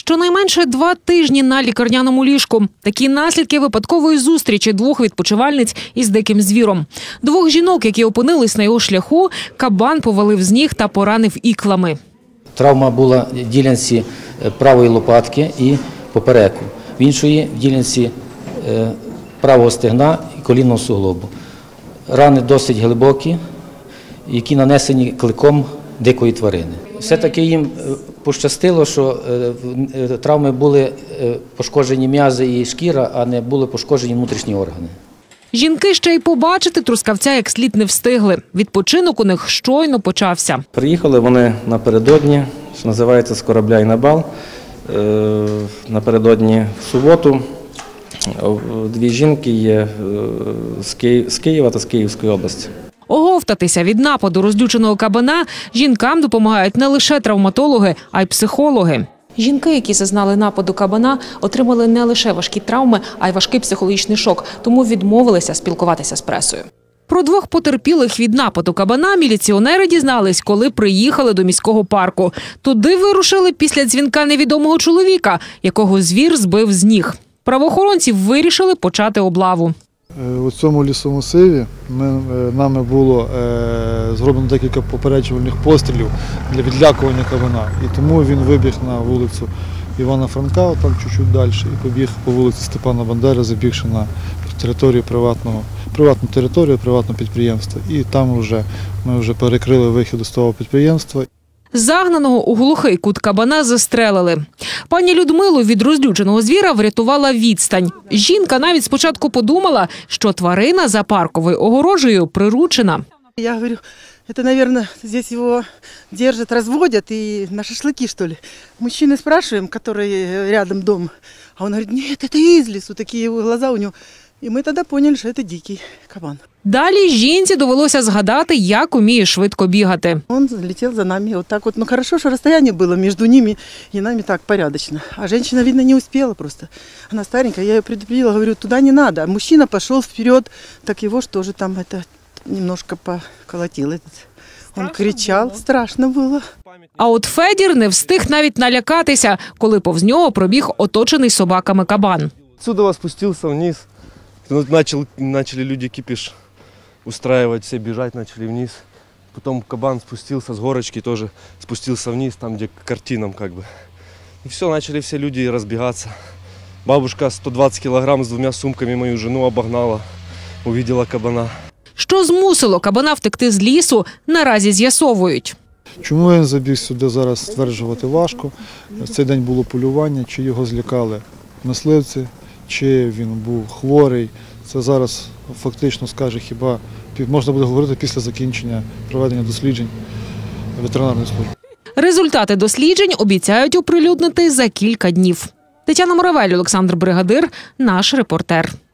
Щонайменше 2 тижні на лікарняному ліжку. Такі наслідки випадкової зустрічі 2 відпочивальниць із диким звіром. 2 жінок, які опинились на його шляху, кабан повалив з ніг та поранив іклами. Травма була в ділянці правої лопатки і попереку, в іншої в ділянці правого стегна і колінного суглобу. Рани досить глибокі, які нанесені кликом дикої тварини. Все-таки їм пощастило, що травми були пошкоджені м'язи і шкіра, а не були пошкоджені внутрішні органи. Жінки ще й побачити трускавця як слід не встигли. Відпочинок у них щойно почався. Приїхали вони напередодні, що називається, з корабля і на бал. Напередодні в суботу 2 жінки є з Києва та з Київської області. Оговтатися від нападу розлюченого кабана жінкам допомагають не лише травматологи, а й психологи. Жінки, які зазнали нападу кабана, отримали не лише важкі травми, а й важкий психологічний шок, тому відмовилися спілкуватися з пресою. Про 2 потерпілих від нападу кабана міліціонери дізнались, коли приїхали до міського парку. Туди вирушили після дзвінка невідомого чоловіка, якого звір збив з ніг. Правоохоронці вирішили почати облаву. У цьому лісомасиві нами було зроблено декілька попереджувальних пострілів для відлякування кабана. І тому він вибіг на вулицю Івана Франка, там чуть-чуть далі, і побіг по вулиці Степана Бандери, забігши на територію приватну територію, приватного підприємства. І там ми вже перекрили вихід з того підприємства. Загнаного у глухий кут кабана застрелили. Пані Людмилу від розлюченого звіра врятувала відстань. Жінка навіть спочатку подумала, що тварина за парковою огорожею приручена. Я говорю, это, наверное, здесь его держат, разводят и на шашлыки, что ли. Мужчины спрашиваем, который рядом дом, а он говорит, нет, это из лесу, такие его глаза у него. І ми тоді зрозуміли, що це дикий кабан. Далі жінці довелося згадати, як уміє швидко бігати. Він летів за нами отак. Ну, хорошо, що розстояння було між ними і нами так порядочно. А жінка, видно, не успіла просто. Вона старенька, я її предупредила, говорю, туди не треба. А мужчина пішов вперед, так його ж теж там немножко поколотило. Він кричав, страшно було. А от Федір не встиг навіть налякатися, коли повз нього пробіг оточений собаками кабан. Отсюда спустився вниз. Начали люди кипиш устраивать, все бежать начали вниз. Потом кабан спустился с горочки, тоже спустился вниз, там где к картинам как бы. И все, начали все люди разбегаться. Бабушка 120 килограмм с 2 сумками мою жену обогнала, увидела кабана. Що змусило кабана втекти з лісу, наразі з'ясовують. Чому він забіг сюди, зараз стверджувати важко. В цей день було полювання, чи його злякали мисливці, чи він був хворий. Це зараз фактично скаже, хіба можна буде говорити після закінчення проведення досліджень ветеринарної служби. Результати досліджень обіцяють оприлюднити за кілька днів. Тетяна Моравель, Олександр Бригадир, наш репортер.